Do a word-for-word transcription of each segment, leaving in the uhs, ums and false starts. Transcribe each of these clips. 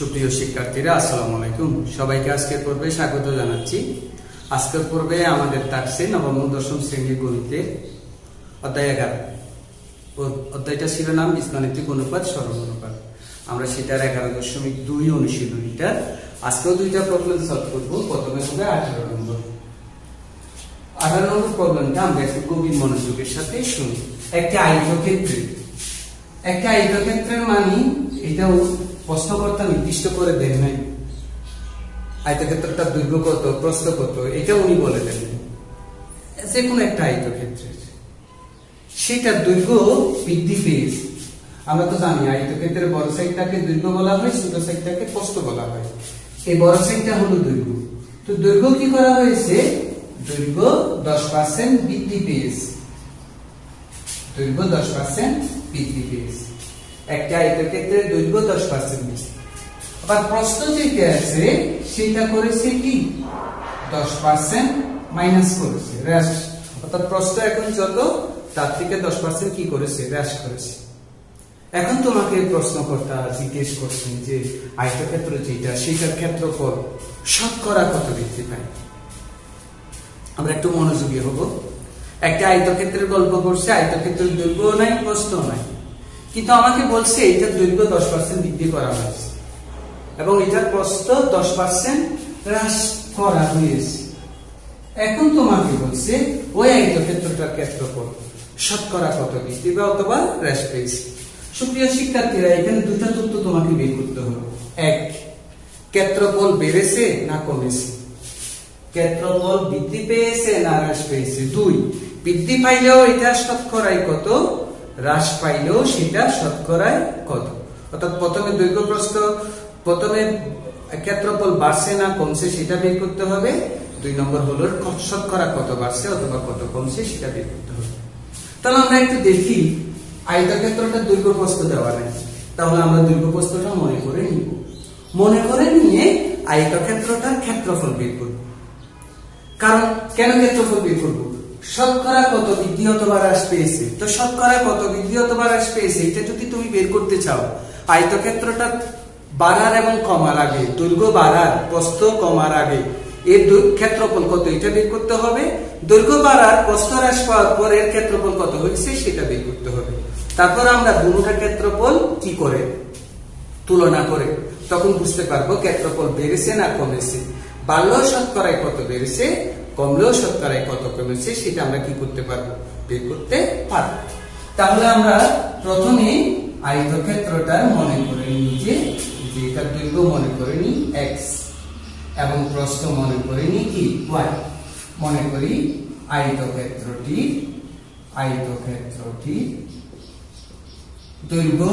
সুপ্রিয় শিক্ষার্থীরা আসসালামু আলাইকুম। সবাইকে আজকের পর্বে স্বাগত জানাচ্ছি। আজকের পর্বে আমাদের থাকছে নবম ও দশম শ্রেণীর গণিতের অধ্যায় এগারো। অধ্যায়টা ছিল নাম বীজগাণিতিক অনুপাত সরল অনুপাত। আমরা সেটার এগারো দশমিক দুই অনুশীলনীটা আজকেও দুইটা প্রবলেম সলভ করবো। প্রথমে হবে আঠারো নম্বর। আঠারো নম্বর প্রবলেমটা আমরা একটু গভীর মনোযোগের সাথে শুনি। একটা আয়তক্ষেত্রে একটা আয়তক্ষেত্রের মানে এটাও প্রশ্নকর্তা নির্দিষ্ট করে দেন নাই। আয়তক্ষেত্রটার দৈর্ঘ্য কত, প্রস্থ কত, এটা উনি বলে দেন। যে কোনো একটা আয়তক্ষেত্রের সেটার দৈর্ঘ্য বৃদ্ধি পেয়েছে। আমরা তো জানি আয়তক্ষেত্রের বড় সাইডটাকে দৈর্ঘ্য বলা হয়, ছোট সাইডটাকে প্রস্থ বলা হয়। এই বড় সাইডটা হলো দৈর্ঘ্য। তো দৈর্ঘ্য কি করা হয়েছে? দৈর্ঘ্য দশ পার্সেন্ট বৃদ্ধি পেয়েছে। দৈর্ঘ্য দশ পার্সেন্ট বৃদ্ধি পেয়েছে। একটা আয়তক্ষেত্রের দৈর্ঘ্য দশ পার্সেন্ট বেশি। আবার প্রস্থ যেটা আছে সেটা করেছে কি দশ পার্সেন্ট মাইনাস করেছে, হ্রাস। অর্থাৎ প্রস্থ এখন যত তার থেকে দশ পার্সেন্ট কি করেছে, হ্রাস করেছে। এখন তোমাকে প্রশ্নকর্তা জিজ্ঞেস করছেন যে আয়তক্ষেত্র যেটা সেটার ক্ষেত্রফল শতকরা কত বৃদ্ধি পায়। আমরা একটু মনোযোগী হব। একটা আয়তক্ষেত্রের গল্প করছে, আয়তক্ষেত্রের দৈর্ঘ্য নাই, প্রস্থ নাই, কিন্তু আমাকে বলছে এটার দৈর্ঘ্য দশ পার্সেন্ট বৃদ্ধি করা হয়েছে এবং এটার প্রস্থ দশ পার্সেন্ট হ্রাস করা হয়েছে। এখন তোমাকে বলছে ওই আয়তক্ষেত্রটার ক্ষেত্রফল শতকরা কত বৃদ্ধি বা অথবা হ্রাস পেয়েছে। সুপ্রিয় শিক্ষার্থীরা, এখানে দুটো তথ্য তোমাকে বের করতে হবে। এক, ক্ষেত্রফল বেড়েছে না কমেছে, ক্ষেত্রফল বৃদ্ধি পেয়েছে না হ্রাস পেয়েছে। দুই, বৃদ্ধি পাইলেও এটা শতকরায় কত, হ্রাস পাইলেও সেটা শতকরায় কত। অর্থাৎ প্রথমে দৈর্ঘ্য প্রস্থ, প্রথমে ক্ষেত্রফল বাড়ছে না কমছে সেটা বের করতে হবে। দুই নম্বর হলো শতকরা কত বাড়ছে অথবা কত কমছে সেটা বের করতে হবে। তাহলে আমরা একটু দেখি, আয়তক্ষেত্রটা দৈর্ঘ্য প্রস্থ দেওয়া নেই, তাহলে আমরা দৈর্ঘ্য প্রস্থটা মনে করে নিব। মনে করে নিয়ে আয়তক্ষেত্রটার ক্ষেত্রফল বের করব। কারণ কেন ক্ষেত্রফল বের করব? শতকরা কত বৃদ্ধি অথবা হ্রাস পেয়েছে। তো শতকরা কত বৃদ্ধি অথবা হ্রাস পেয়েছে এটা যদি তুমি বের করতে চাও, আয়তক্ষেত্রটা বাড়ার এবং কমার আগে, দৈর্ঘ্য বাড়ার প্রস্থ কমার আগে এর ক্ষেত্রফল কত এটা বের করতে হবে। দৈর্ঘ্য বাড়ার প্রস্থ হ্রাস পাওয়ার পর এর ক্ষেত্রফল কত হয়েছে সেটা বের করতে হবে। তারপর আমরা দুটোটা ক্ষেত্রফল কি করে তুলনা করে তখন বুঝতে পারবো ক্ষেত্রফল বেড়েছে না কমেছে। বাড়লেও শতকরায় কত বেড়েছে, কমলেও শতকরায় কত কমেছে সেটা আমরা কি করতে পারবো, বের করতে পারবো। তাহলে আমরা প্রথমে আয়তক্ষেত্রটা মনে করে নিই যে এটার দৈর্ঘ্য মনে করে নিই এক্স এবং প্রস্থ মনে করে নিই কি ওয়াই। মনে করি আয়তক্ষেত্রটি আয়তক্ষেত্রটি দৈর্ঘ্য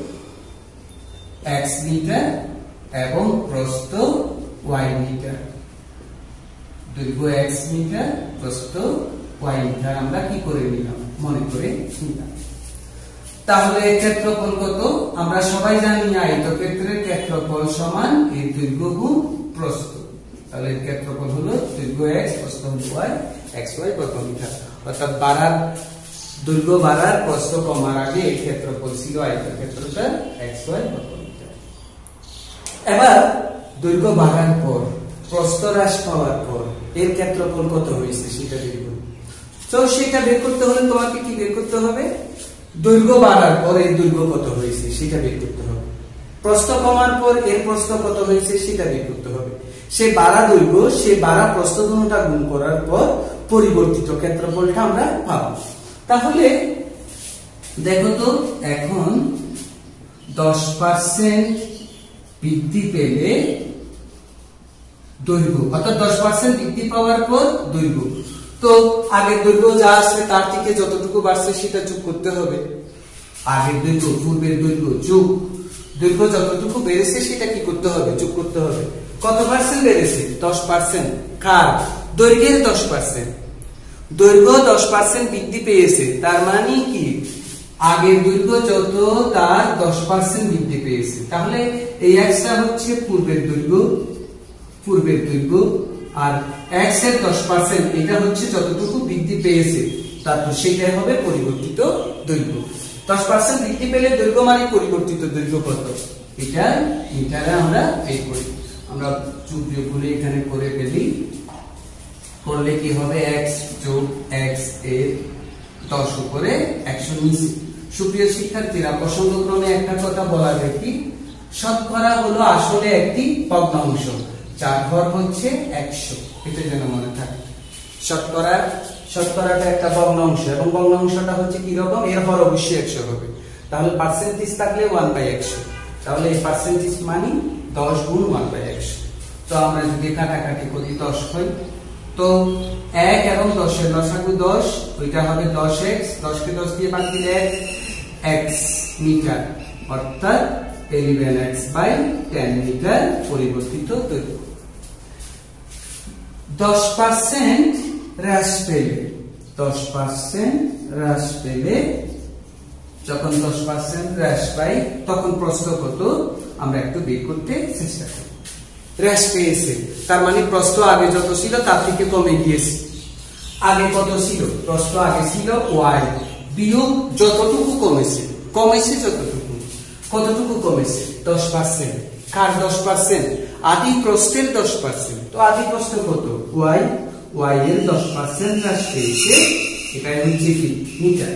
এক্স মিটার এবং প্রস্থ ওয়াই মিটার। দৈর্ঘ্য এক্স মিটার, প্রস্থ ওয়াই মিটার আমরা কি করে নিলাম, মনে করে নিলাম। তাহলে ক্ষেত্রফল কত? আমরা সবাই জানি আয়তক্ষেত্রের ক্ষেত্রফল সমান এর দৈর্ঘ্য গুণ প্রস্থ। তাহলে এর ক্ষেত্রফল হলো দৈর্ঘ্য এক্স, প্রস্থ হলো ওয়াই, এক্স ওয়াই বর্গ মিটার। অর্থাৎ বাড়ার দৈর্ঘ্য বাড়ার প্রস্থ কমার আগে এর ক্ষেত্রফল ছিল আয়তক্ষেত্রটা এক্স ওয়াই বর্গ মিটার। এবার দৈর্ঘ্য বাড়ার পর প্রস্থ হ্রাস পাওয়ার পর এর ক্ষেত্রফল কত হয়েছে সেটা বের করব। তো সেটা বের করতে হলে তোমাকে কি বের করতে হবে? দৈর্ঘ্য বাড়ার পর এর দৈর্ঘ্য কত হয়েছে সেটা বের করতে হবে। প্রস্থ কমার পর এর প্রস্থ কত হয়েছে সেটা বের করতে হবে। সে বাড়া দৈর্ঘ্য, সে বাড়া প্রস্থ দুটোটা গুণ করার পর পরিবর্তিত ক্ষেত্রফলটা আমরা পাবো। তাহলে দেখো তো, এখন দশ পার্সেন্ট বৃদ্ধি পেলে দৈর্ঘ্য, অর্থাৎ দশ পার্সেন্ট বৃদ্ধি পাওয়ার পর দৈর্ঘ্য। তো আগের দৈর্ঘ্য যা আছে তার থেকে যতটুকু বাড়ছে সেটা যোগ করতে হবে। আগের দৈর্ঘ্য পূর্বের দৈর্ঘ্য যোগ দৈর্ঘ্য যতটুকু বেড়েছে সেটা কি করতে হবে, যোগ করতে হবে। কত পার্সেন্ট বেড়েছে? দশ পার্সেন্ট। কার? দৈর্ঘ্যের দশ পার্সেন্ট। দৈর্ঘ্য দশ পার্সেন্ট বৃদ্ধি পেয়েছে, তার মানে কি আগের দৈর্ঘ্য যত তার দশ পার্সেন্ট বৃদ্ধি পেয়েছে। তাহলে এই এক্সটা হচ্ছে পূর্বের দৈর্ঘ্য, পূর্বের দৈর্ঘ্য, আর এক্স এর দশ পার্সেন্ট এটা হচ্ছে যতটুকু বৃদ্ধি পেয়েছে তারপর সেটাই হবে পরিবর্তিত দৈর্ঘ্য। দশ পার্সেন্ট বৃদ্ধি পেলে দৈর্ঘ্য মানে পরিবর্তিত দৈর্ঘ্য কত? এটা মিটারে আমরা এই করি, আমরা যোগ বিয়োগগুলো এখানে করে ফেলি। করলে কি হবে, x যোগ x এর দশ উপরে একশো নিচে। সুপ্রিয় শিক্ষার্থীরা, প্রসঙ্গক্রমে একটা কথা বলা যায় কি, শতকরা হলো আসলে একটি ভগ্নাংশ যার হর হচ্ছে একশো, এটা যেন মনে থাকে। শতকরা শতকরাটা একটা ভগ্নাংশ এবং ভগ্নাংশটা হচ্ছে কি রকম, এর হর অবশ্যই একশো হবে। তাহলে পার্সেন্টেজ থাকলে ওয়ান বাই একশো, তাহলে এই পার্সেন্টেজ মানে দশ গুণ ওয়ান বাই একশো। তো আমরা যদি কাটাকাটি করি দশ হয়, তো এক এবং দশের লসাগু দশ, ওইটা হবে দশ এক্স, দশ কে দশ দিয়ে ভাগ দিলে এক্স মিটার, অর্থাৎ eleven x by ten metre পরিবর্তিত দৈর্ঘ্য। দশ পার্সেন্ট হ্রাস পেলে, দশ পার্সেন্ট হ্রাস পেলে, যখন দশ পার্সেন্ট হ্রাস পাই তখন প্রস্থ কত আমরা একটু বের করতে চেষ্টা করি। হ্রাস পেয়েছে তার মানে প্রস্থ আগে যত ছিল তার থেকে কমে গিয়েছে। আগে কত ছিল, প্রস্থ আগে ছিল ওয়াই, বিয়োগ যতটুকু কমেছে, কমেছে যতটুকু, কতটুকু কমেছে, দশ পার্সেন্ট। কার দশ পার্সেন্ট, আদি প্রস্থের দশ পার্সেন্ট। তো আদি প্রস্থ কত, ওয়াই, ওয়াই এর দশ পার্সেন্ট হ্রাস পেয়েছে, এটাই হচ্ছে কি মিটার।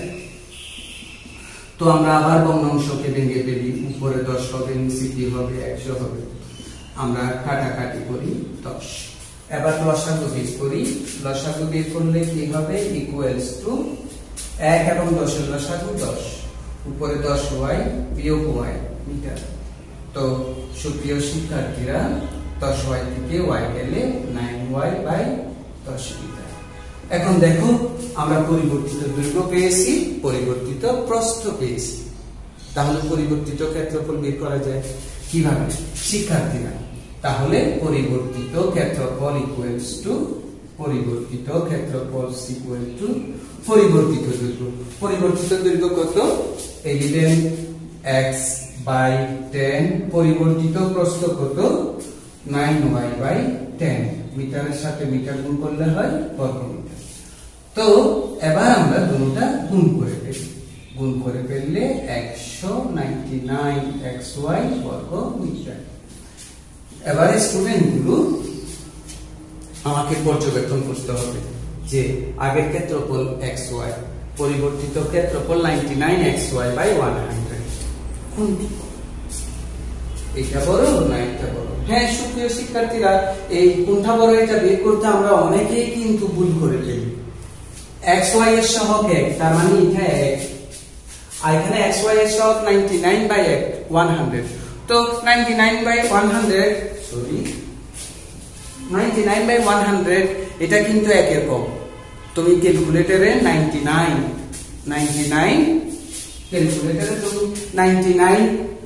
তো আমরা আবার ভগ্নাংশকে ভেঙে ফেলি, উপরে দশ হবে, নিচে কি হবে, একশো হবে। আমরা কাটাকাটি করি দশ, এবার লসাগু বের করি। লসাগু বের করলে কি হবে, ইকুয়ালস টু এক এবং দশের লসাগু দশ, উপরে দশ ওয়াই বিয়োগ ওয়াই মিটার। তো সুপ্রিয় শিক্ষার্থীরা, দশ ওয়াই থেকে ওয়াই গেলে নাইন ওয়াই বাই দশ মিটার। এখন দেখো আমরা পরিবর্তিত দৈর্ঘ্য পেয়েছি, পরিবর্তিত প্রস্থ পেয়েছি। তাহলে পরিবর্তিত ক্ষেত্রফল বের করা যায় কিভাবে শিক্ষার্থীরা? তাহলে পরিবর্তিত ক্ষেত্রফল ইকুয়ালস টু পরিবর্তিত ক্ষেত্রফল ইকুয়াল টু পরিবর্তিত দৈর্ঘ্য। পরিবর্তিত দৈর্ঘ্য কত, ইলেভেন এক্স বাই টেন, পরিবর্তিত প্রস্থ কত, নাইন ওয়াই বাই টেন, মিটারের সাথে মিটার গুণ করলে হয় বর্গ মিটার। তো এবার আমরা দুটোটা গুণ করে ফেলি, গুণ করে ফেললে একশো নাইনটি নাইন এক্স ওয়াই বর্গ মিটার। এবারে স্টুডেন্ট গুলো আমাকে পর্যবেক্ষণ করতে হবে যে আগের ক্ষেত্রফল এক্স ওয়াই, পরিবর্তিত ক্ষেত্রফল ninety nine x y by one hundred, কোনটি এটা বড় না এটা বড়? হ্যাঁ সুপ্রিয় শিক্ষার্থীরা, এই কোনটা বড় এটা বের করতে আমরা অনেকেই কিন্তু ভুল করে ফেলি। এক্স ওয়াই এর সহগ এক, তার মানে এটা এক, আর এখানে এক্স ওয়াই এর সহগ নাইনটি নাইন বাই এক, ওয়ান হান্ড্রেড। তো ninety nine by one hundred, sorry ninety nine by one hundred, এটা কিন্তু একের কম। তুমি ক্যালকুলেটরে নাইনটি নাইন নাইনটি নাইন ক্যালকুলেটরে তুমি নাইনটি নাইন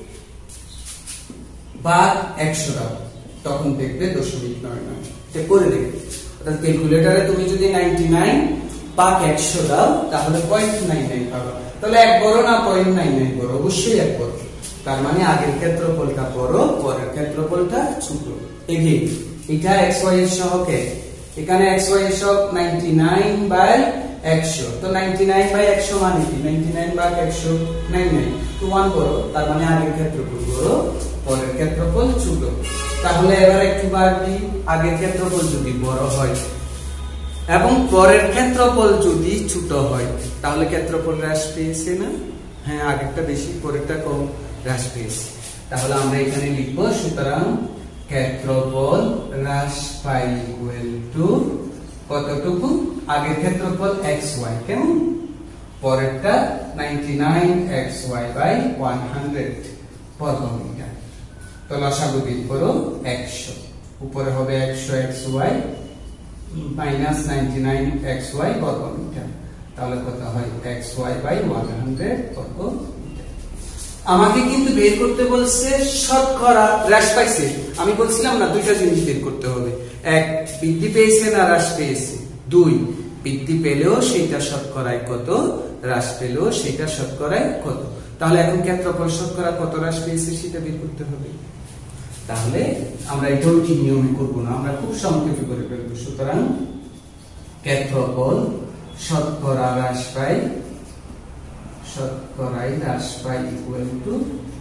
ভাগ একশো দাও, তখন দেখবে দশমিক নয় নয়, এটা করে দেখবে। অর্থাৎ ক্যালকুলেটরে তুমি যদি নাইনটি নাইন ভাগ একশো দাও তাহলে পয়েন্ট নাইন নাইন পাবে। তাহলে এক বড় না পয়েন্ট নাইন নাইন বড়? অবশ্যই এক বড়। তার মানে আগের ক্ষেত্রফলটা বড়, পরের ক্ষেত্রফলটা ছোট। এগিয়ে এটা এক্স ওয়াই এর সহগ, এখানে এক্স ওয়াই এর সহগ নাইনটি নাইন বাই একশো। তো নাইনটি নাইন বাই একশো মানে কি, নাইনটি নাইন ভাগ একশো, নাইন নাইন। তো ওয়ান বড়, তার মানে আগের ক্ষেত্রফল বড়, পরের ক্ষেত্রফল ছোট। তাহলে এবার একটু বাড়বি, আগের ক্ষেত্রফল যদি বড় হয় এবং পরের ক্ষেত্রফল যদি ছোট হয় তাহলে ক্ষেত্রফল হ্রাস পেয়েছে না? হ্যাঁ, আগেরটা বেশি পরেরটা কম, হ্রাস পেয়েছে। তাহলে আমরা এখানে লিখব, সুতরাং ক্ষেত্রফল হ্রাস পাই ইকুয়াল টু কতটুকু, আগের ক্ষেত্রফল এক্স ওয়াই, কেমন, পরেরটা ninety nine x y by one hundred বর্গ মিটার। তো লসাগু বের করো, একশো, উপরে হবে একশো x y minus ninety nine x y বর্গ মিটার। তাহলে কত হয়, x y by one hundred বর্গ মিটার। আমাকে কিন্তু বের করতে বলছে শতকরা হ্রাস পাইছে। আমি বলছিলাম না দুইটা জিনিস বের করতে হবে, এক বৃদ্ধি পেয়েছে না হ্রাস পেয়েছে, দুই বৃদ্ধি পেলেও সেটা শতকরায় কত, হ্রাস পেলেও সেটা শতকরায় কত। তাহলে এখন ক্ষেত্রফল শতকরা কত হ্রাস পেয়েছে সেটা বের করতে হবে। তাহলে আমরা এটাও ঠিক নিয়মে করবো না, আমরা খুব সংক্ষেপে করে ফেলবো। সুতরাং ক্ষেত্রফল শতকরা হ্রাস পাই, শতকরাই হ্রাস পাই ইকুয়াল টু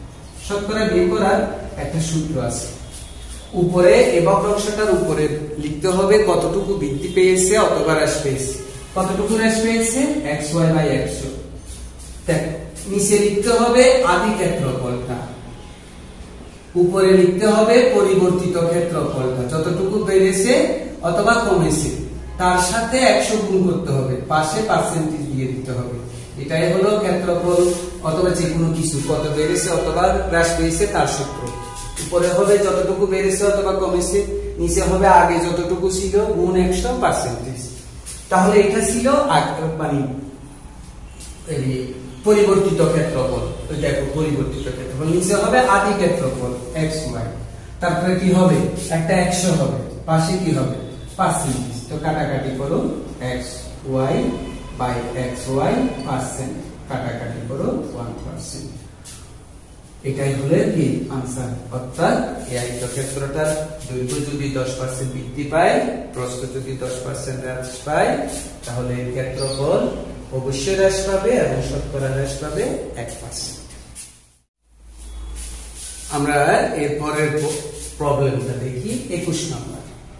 শতকরা বের করার একটা সূত্র আছে। উপরে এই বক্রাংশটার উপরে লিখতে হবে কতটুকু বৃদ্ধি পেয়েছে অথবা হ্রাস পেয়েছে। কতটুকু হ্রাস পেয়েছে? এক্স ওয়াই বাই একশো। দেখো নিচে লিখতে হবে আদি ক্ষেত্রফলটা, উপরে লিখতে হবে পরিবর্তিত ক্ষেত্রফলটা, যতটুকু বেড়েছে অথবা কমেছে তার সাথে একশো গুণ করতে হবে, পাশে পার্সেন্টেজ দিয়ে দিতে হবে। এটাই হলো ক্ষেত্রফল অথবা যে কোনো কিছু কত বেড়েছে অথবা হ্রাস পেয়েছে তার সূত্র। উপরে হবে যতটুকু বেড়েছে অথবা কমেছে, নিচে হবে আগে যতটুকু ছিল গুণ একশো পার্সেন্টেজ। তাহলে এটা ছিল মানে পরিবর্তিত ক্ষেত্রফল। দেখো পরিবর্তিত ক্ষেত্রফল, নিচে হবে আদি ক্ষেত্রফল এক্স ওয়াই, তারপরে কি হবে একটা একশো হবে, পাশে কি হবে পার্সেন্টেজ। তো কাটাকাটি করো x y by x y percent, কাটাকাটি করো ওয়ান পার্সেন্ট। এটাই হলো কি আনসার। অর্থাৎ এই আয়তক্ষেত্রটার দৈর্ঘ্য যদি দশ পার্সেন্ট বৃদ্ধি পায়, প্রস্থ যদি দশ পার্সেন্ট হ্রাস পায়, তাহলে এর ক্ষেত্রফল অবশ্যই হ্রাস পাবে এবং শতকরা হ্রাস পাবে এক পার্সেন্ট। আমরা এরপরের প্রবলেমটা দেখি, একুশ নম্বর।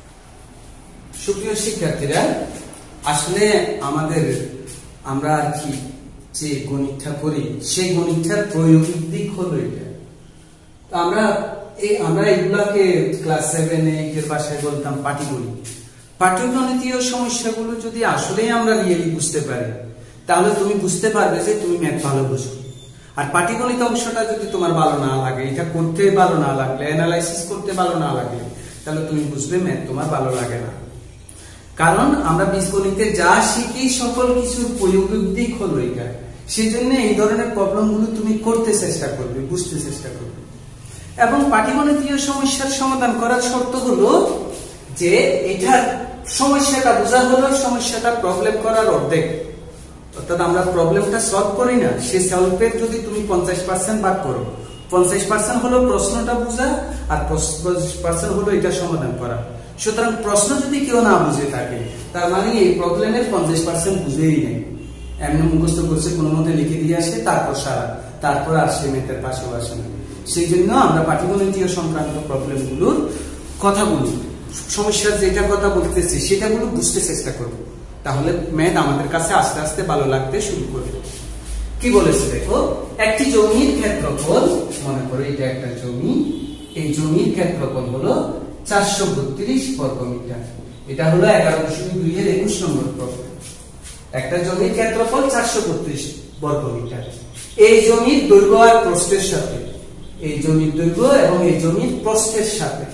সুপ্রিয় শিক্ষার্থীরা, আসলে আমাদের আমরা আর কি যে গণিতটা করি সেই গণিতটার প্রয়োগিক দিক হলো এটা। তো আমরা এই আমরা এগুলাকে ক্লাস সেভেন এইট এর ভাষায় বলতাম পাটিগণিত। পাটিগণিতীয় সমস্যাগুলো যদি আসলেই আমরা রিয়েলি বুঝতে পারি, তাহলে তুমি বুঝতে পারবে যে তুমি ম্যাথ ভালো বুঝো। আর পাটিগণিত অংশটা যদি তোমার ভালো না লাগে, এটা করতে ভালো না লাগলে, অ্যানালাইসিস করতে ভালো না লাগলে, তাহলে তুমি বুঝবে ম্যাথ তোমার ভালো লাগে না। কারণ আমরা বীজগণিতে যা শিখি সকল কিছুর প্রয়োগিক দিক হলো এটা। সেই জন্য এই ধরনের প্রবলেমগুলো তুমি করতে চেষ্টা করবে, বুঝতে চেষ্টা করবে। এবং পাটিগণিতীয় সমস্যার সমাধান করার শর্ত হলো যে এটার সমস্যাটা বোঝা হলো সমস্যাটা প্রবলেম করার অর্ধেক। অর্থাৎ আমরা প্রবলেমটা সলভ করি না, সেই সলভের যদি তুমি পঞ্চাশ পার্সেন্ট ভাগ করো, পঞ্চাশ পার্সেন্ট হলো প্রশ্নটা বোঝা আর পঞ্চাশ পার্সেন্ট হলো এটা সমাধান করা। সুতরাং প্রশ্ন যদি কেউ না বুঝে থাকে, তার মানে এই প্রবলেমের পঞ্চাশ পার্সেন্ট বুঝেই নেই, এমনি মুখস্থ করছে, কোনো মতে লিখে দিয়ে আসে, তারপর সারা, তারপর আর সে ম্যাথের পাশেও আসে না। সেই জন্য আমরা পাটিগণিতীয় সংক্রান্ত প্রবলেমগুলোর কথাগুলো, সমস্যার যেটা কথা বলতেছি সেটাগুলো বুঝতে চেষ্টা করব, তাহলে ম্যাথ আমাদের কাছে আস্তে আস্তে ভালো লাগতে শুরু করবে। কি বলেছে দেখো, একটি জমির ক্ষেত্রফল, মনে করো এটা একটা জমি, এই জমির ক্ষেত্রফল হলো চারশো বত্রিশ বর্গ মিটার। এটা হলো এগারো দশমিক দুই এর একুশ নম্বর প্রবলেম। একটা জমির ক্ষেত্রফল চারশো বত্রিশ বর্গ মিটার। এই জমির দৈর্ঘ্য আর প্রস্থের সাথে, এই জমির দৈর্ঘ্য এবং এই জমির প্রস্থের সাথে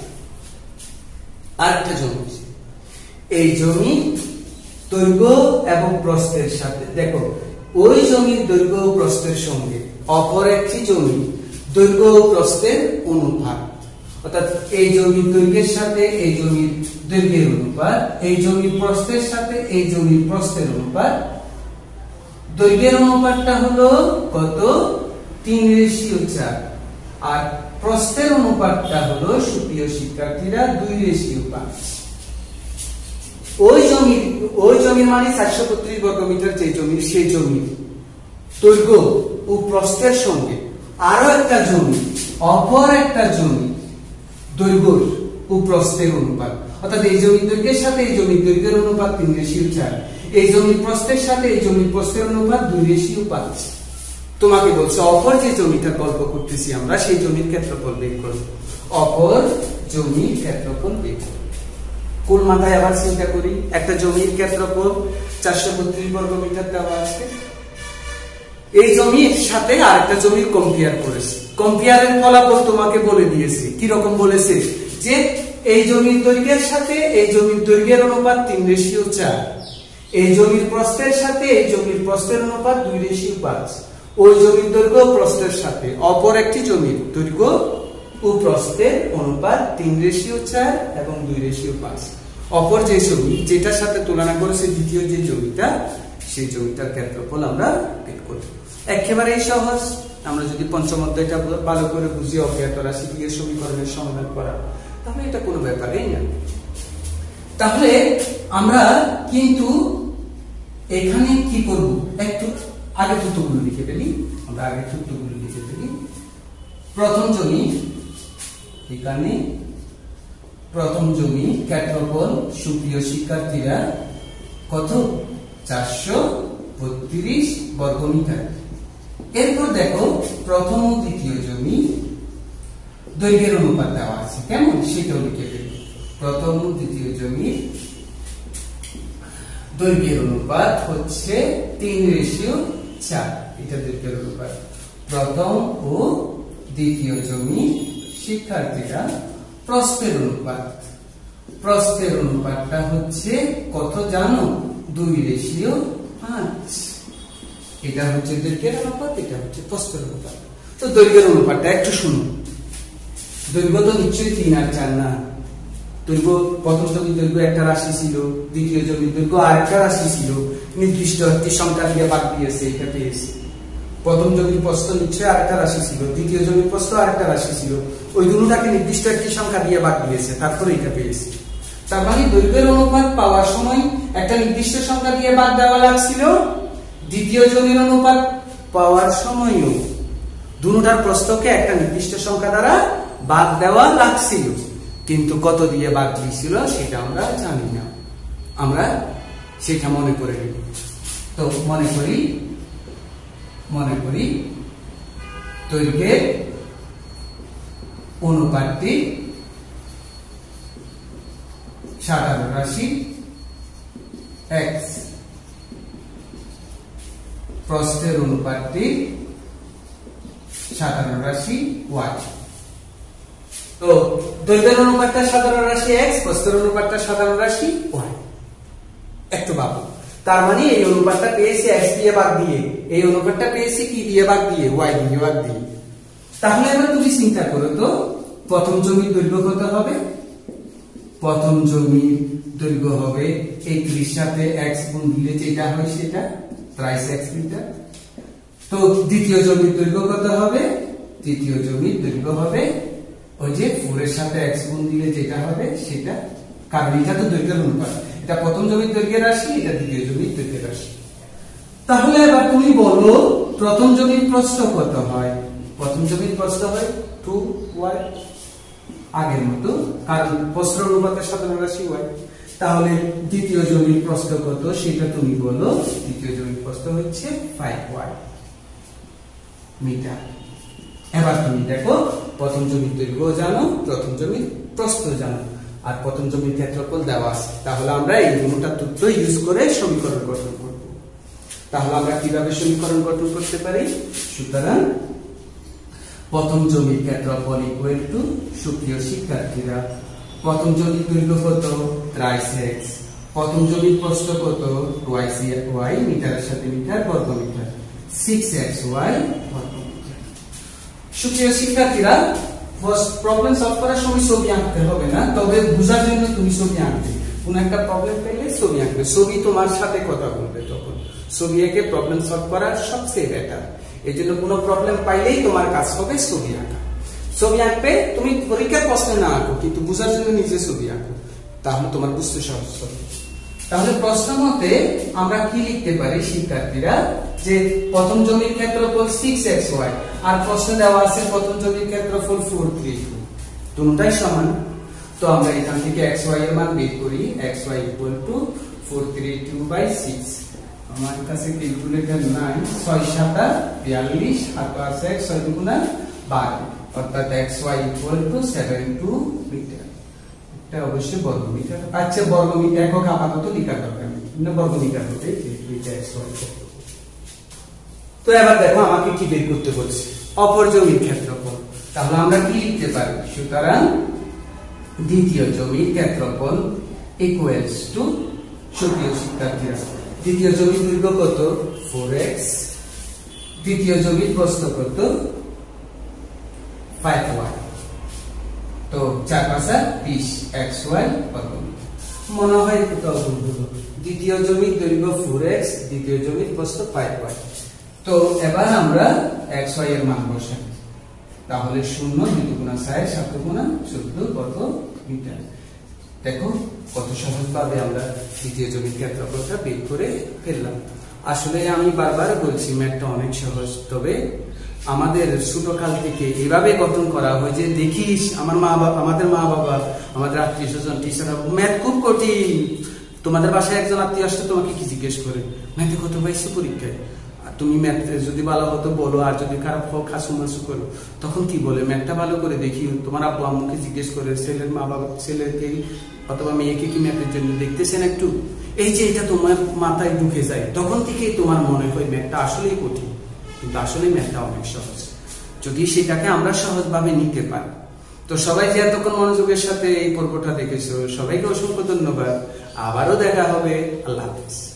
আরেকটা জমি, এই জমি দৈর্ঘ্য এবং প্রস্থের সাথে, দেখো ওই জমির দৈর্ঘ্য ও প্রস্থের সঙ্গে অপর একটি জমি দৈর্ঘ্য ও প্রস্থের অনুপাত, অর্থাৎ এই জমির দৈর্ঘ্যের সাথে এই জমির দৈর্ঘ্যের অনুপাত, এই জমির প্রস্থের সাথে এই জমির প্রস্থের অনুপাত। দৈর্ঘ্যের অনুপাতটা হলো কত? তিন রেশিও চার, আর প্রস্থের অনুপাতটা হলো সুপ্রিয় শিক্ষার্থীরা দুই রেশিও পাঁচ। ওই জমির ওই জমির মানে চারশো বত্রিশ বর্গ মিটার যে জমির, সেই জমির দৈর্ঘ্য ও প্রস্থের সঙ্গে আরো একটা জমি, অপর একটা জমি দৈর্ঘ্য ও প্রস্থের অনুপাত, অর্থাৎ এই জমির দৈর্ঘ্যের সাথে এই জমির দৈর্ঘ্যের অনুপাত তিন রেশিও চার, এই জমির প্রস্থের সাথে এই জমির প্রস্থের অনুপাত দুই রেশিও পাঁচ। তোমাকে বলছে অপর যে জমিটা গল্প করতেছি আমরা, সেই জমির ক্ষেত্রফল বের করো। অপর জমির ক্ষেত্রফল বের করো। কোন মাথায় আবার চিন্তা করি, একটা জমির ক্ষেত্রফল চারশো বত্রিশ বর্গ মিটার দেওয়া আছে, এই জমির সাথে আরেকটা জমির কম্পেয়ার করেছে। কম্পেয়ারের ফলাফল তোমাকে বলে দিয়েছে, কি রকম বলেছে যে এই জমির দৈর্ঘ্যের সাথে এই জমির দৈর্ঘ্যের অনুপাত তিন রেশিও চার, এই জমির প্রস্থের সাথে এই জমির প্রস্থের অনুপাত দুই রেশিও পাঁচ। ওই জমির দৈর্ঘ্য প্রস্থের সাথে অপর একটি জমির দৈর্ঘ্য ও প্রস্থের অনুপাত তিন রেশিও চার এবং দুই রেশিও পাঁচ। অপর যে জমি যেটার সাথে তুলনা করেছে দ্বিতীয় যে জমিটা, সেই জমিটার ক্ষেত্রফল আমরা বের করব। একেবারেই সহজ। আমরা যদি পঞ্চম অধ্যায়টা ভালো করে বুঝি, অজ্ঞাত রাশি দিয়ে সমীকরণের সমাধান করা, তাহলে এটা কোনো ব্যাপারই না। তাহলে আমরা কিন্তু এখানে কি করব, একটু আগে সূত্রগুলো লিখে ফেলি। আমরা আগে সূত্রগুলো লিখে ফেলি। প্রথম জমি এখানে প্রথম জমি ক্ষেত্রফল সুপ্রিয় শিক্ষার্থীরা কত চারশো বত্রিশ বর্গমিটার। এরপর দেখো প্রথম ও দ্বিতীয় জমি দৈর্ঘ্যের অনুপাত দেওয়া আছে কেমন সেটাও লিখে দেব। প্রথম ও দ্বিতীয় জমি দৈর্ঘ্যের অনুপাত হচ্ছে তিন রেশিও চার, এটা দৈর্ঘ্যের অনুপাত। প্রথম ও দ্বিতীয় জমি শিক্ষার্থীরা প্রস্থের অনুপাত, প্রস্থের অনুপাতটা হচ্ছে কত জানো দুই রেশিও পাঁচ। এটা হচ্ছে দৈর্ঘ্যের অনুপাত, এটা হচ্ছে প্রস্থের অনুপাত। তো দৈর্ঘ্যের অনুপাতটা একটু শুনুন। দৈর্ঘ্য তো নিশ্চয়ই তিন আর চার না। দৈর্ঘ্য প্রথম জমির দৈর্ঘ্য একটা রাশি ছিল, দ্বিতীয় জমির দৈর্ঘ্য আরেকটা রাশি ছিল, নির্দিষ্ট একটি সংখ্যা দিয়ে বাদ দিয়েছে, এটা পেয়েছে। প্রথম জমির প্রস্থ নিশ্চয়ই আরেকটা রাশি ছিল, দ্বিতীয় জমির প্রস্থ আরেকটা রাশি ছিল, ওই দুটোটাকে নির্দিষ্ট একটি সংখ্যা দিয়ে বাদ দিয়েছে, তারপরে এটা পেয়েছে। তার মানে দৈর্ঘ্যের অনুপাত পাওয়ার সময় একটা নির্দিষ্ট সংখ্যা দিয়ে বাদ দেওয়া লাগছিল, দ্বিতীয় জমির অনুপাত পাওয়ার সময়ও দুটোটার প্রস্থকে একটা নির্দিষ্ট সংখ্যা দ্বারা বাদ দেওয়া লাগছিল, কিন্তু কত দিয়ে বাদ দিয়েছিল সেটা আমরা জানি না, আমরা সেটা মনে করে নিব। তো মনে করি মনে করি দৈর্ঘ্যের অনুপাতটি সাধারণ রাশি x, প্রস্থের অনুপাতটি সাধারণ রাশি y। তো দৈর্ঘ্যের অনুপাতটা সাধারণ রাশি x, প্রস্থের অনুপাতটা সাধারণ রাশি y। একটু ভাবো, তার মানে এই অনুপাতটা পেয়েছি x দিয়ে ভাগ দিয়ে, এই অনুপাতটা পেয়েছি কি দিয়ে ভাগ দিয়ে, y দিয়ে ভাগ দিয়ে। তাহলে এবার তুমি চিন্তা করো তো প্রথম জমির দৈর্ঘ্য কত হবে? প্রথম জমির দৈর্ঘ্য হবে একত্রিশ সাথে x গুণ দিলে যেটা হয় সেটা ত্রিশ x মিটার। তো দ্বিতীয় জমির দৈর্ঘ্য কত হবে? দ্বিতীয় জমির দৈর্ঘ্য হবে ওই যে চার এর সাথে x গুণ দিলে যেটা হবে সেটা, কারণ এটা তো দৈর্ঘ্যের অনুপাত, এটা প্রথম জমির দৈর্ঘ্যের রাশি, এটা দ্বিতীয় জমির দৈর্ঘ্যের রাশি। তাহলে এবার তুমি বলো প্রথম জমির প্রস্থ কত হয়? প্রথম জমির প্রস্থ হয় টু ওয়াই, আগের মতো, কারণ প্রস্থের অনুপাতের সাধারণ রাশি y। তাহলে দ্বিতীয় জমির প্রস্থ কত সেটা তুমি বলো। দ্বিতীয় জমির প্রস্থ হচ্ছে পাঁচ ওয়াই মিটার। এবার তুমি দেখো প্রথম জমির দৈর্ঘ্য জানো, প্রথম জমির প্রস্থ জানো, আর প্রথম জমির ক্ষেত্রফল দেওয়া আছে। তাহলে আমরা এই দুটোটা তথ্য ইউজ করে সমীকরণ গঠন করব। তাহলে আমরা কিভাবে সমীকরণ গঠন করতে পারি? সুতরাং প্রথম জমির ক্ষেত্রফল ইকুয়াল টু, সুপ্রিয় শিক্ষার্থীরা প্রথম জমির দৈর্ঘ্য কত ত্রিশ x, প্রথম জমির প্রস্থ কত টুয়াইস y, মিটারের সাথে মিটার বর্গমিটার, সিক্স এক্স ওয়াই বর্গমিটার। সুপ্রিয় শিক্ষার্থীরা প্রবলেম সলভ করার সময় ছবি আঁকতে হবে না, তবে বোঝার জন্য তুমি ছবি আঁকবে। কোন একটা প্রবলেম পেলে ছবি আঁকবে, ছবি তোমার সাথে কথা বলবে, তখন ছবি এঁকে প্রবলেম সলভ করা সবচেয়ে বেটার। এই জন্য কোনো প্রবলেম পাইলেই তোমার কাজ হবে ছবি আঁকা। ছবি আঁকবে, তুমি পরীক্ষার প্রশ্ন না আঁকো, কিন্তু বোঝার জন্য নিজে ছবি আঁকো, তাহলে তোমার বুঝতে সহজ হবে। তাহলে প্রশ্ন মতে আমরা কি লিখতে পারি শিক্ষার্থীরা, যে প্রথম জমির ক্ষেত্রফল সিক্স এক্স ওয়াই, আর প্রশ্ন দেওয়া আছে প্রথম জমির ক্ষেত্রফল ফোর থ্রি টু, দুটোটাই সমান। তো আমরা এখান থেকে xy এর মান বের করি, xy equal to four three two by six. আমার কাছে ক্যালকুলেটর নাই, ছয় সাতা বিয়াল্লিশ, হাত আছে এক, ছয় দুগুণা বারো, অর্থাৎ xy equal to seven two metre. এটা অবশ্যই বর্গমিটার। আচ্ছা বর্গমিটার একক আপাতত লিখা দরকার নেই, না বর্গমিটার হতে এটা xy। তো এবার দেখো আমাকে কি বের করতে বলছে, অপর জমির ক্ষেত্রফল। তাহলে আমরা কি লিখতে পারি? সুতরাং দ্বিতীয় জমির ক্ষেত্রফল ইকুয়ালস টু, সুপ্রিয় শিক্ষার্থীরা দ্বিতীয় জমির দৈর্ঘ্য কত ফোর এক্স, দ্বিতীয় জমির প্রস্থ কত ফাইভ ওয়াই, তো চার পাঁচা বিশ এক্স ওয়াই বর্গমিটার। মনে হয় কোথাও ভুল হলো, দ্বিতীয় জমির দৈর্ঘ্য ফোর এক্স, দ্বিতীয় জমির প্রস্থ ফাইভ ওয়াই। তো এবার আমরা এক্স ওয়াই এর মান বসাই, তাহলে শূন্য দুই গুণা ছয়, সাত গুণা চোদ্দ বর্গ মিটার। দেখো কত সহজভাবে আমরা দ্বিতীয় জমির ক্ষেত্রফলটা বের করে ফেললাম। আসলে আমি বারবার বলছি ম্যাথটা অনেক সহজ, তবে আমাদের ছোটকাল থেকে এভাবে গঠন করা হয় যে দেখিস আমার মা বাবা, আমাদের মা বাবা, আমাদের আত্মীয় স্বজন, টিচাররা ম্যাথ খুব কঠিন। তোমাদের বাসায় একজন আত্মীয় আসলে তোমাকে কি জিজ্ঞেস করে, ম্যাথে কত পাইছো পরীক্ষায়? তুমি ম্যাথ যদি ভালো হতো বলো, আর যদি খারাপ হোক খাসু মাসু করো। তখন কি বলে, ম্যাথটা ভালো করে দেখি। তোমার আব্বু আম্মুকে জিজ্ঞেস করে, ছেলের মা বাবা ছেলেকে অথবা মেয়েকে কি ম্যাথের জন্য দেখতেছেন একটু। এই যে এটা তোমার মাথায় ঢুকে যায়, তখন থেকেই তোমার মনে হয় ম্যাথটা আসলেই কঠিন, কিন্তু আসলে ম্যাথটা অনেক সহজ যদি সেটাকে আমরা সহজভাবে নিতে পারি। তো সবাই যে এতক্ষণ মনোযোগের সাথে এই পর্বটা দেখেছো, সবাইকে অসংখ্য ধন্যবাদ। আবারও দেখা হবে। আল্লাহ হাফেজ।